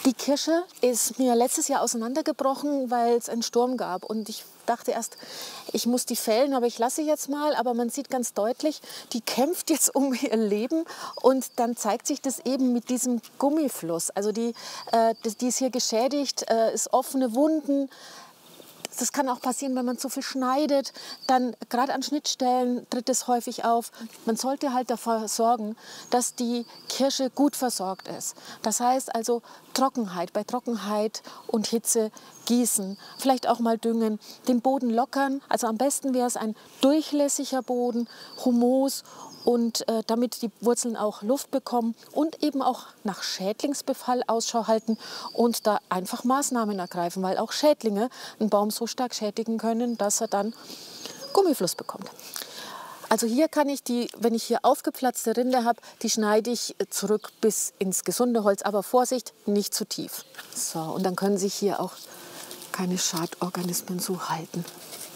Die Kirsche ist mir letztes Jahr auseinandergebrochen, weil es einen Sturm gab. Und ich dachte erst, ich muss die fällen, aber ich lasse sie jetzt mal. Aber man sieht ganz deutlich, die kämpft jetzt um ihr Leben. Und dann zeigt sich das eben mit diesem Gummifluss. Also die ist hier geschädigt, ist offene Wunden. Das kann auch passieren, wenn man zu viel schneidet. Dann gerade an Schnittstellen tritt es häufig auf. Man sollte halt dafür sorgen, dass die Kirsche gut versorgt ist. Das heißt also Trockenheit, bei Trockenheit und Hitze gießen, vielleicht auch mal düngen, den Boden lockern. Also am besten wäre es ein durchlässiger Boden, Humus, und damit die Wurzeln auch Luft bekommen und eben auch nach Schädlingsbefall Ausschau halten und da einfach Maßnahmen ergreifen, weil auch Schädlinge einen Baum so stark schädigen können, dass er dann Gummifluss bekommt. Also hier kann ich die, wenn ich hier aufgeplatzte Rinde habe, die schneide ich zurück bis ins gesunde Holz, aber Vorsicht, nicht zu tief. So, und dann können sich hier auch keine Schadorganismen so halten.